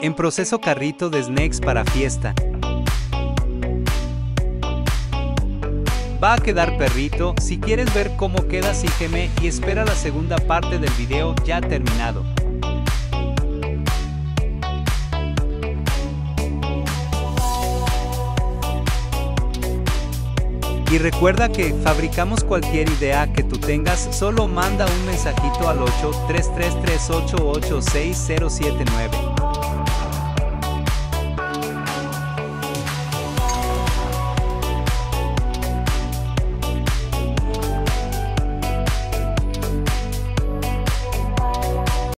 En proceso carrito de snacks para fiesta. Va a quedar perrito. Si quieres ver cómo queda, sígueme y espera la segunda parte del video ya terminado. Y recuerda que fabricamos cualquier idea que tú tengas, solo manda un mensajito al 83338866079.